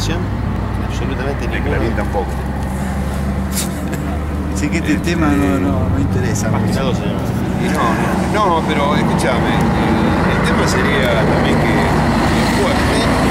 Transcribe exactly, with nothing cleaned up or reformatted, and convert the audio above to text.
información? Absolutamente De ninguna. Clarín tampoco. Así que este tema no, no me interesa. Página dos, señor. Y no, no, no, pero escúchame, el, el tema sería también que el jueves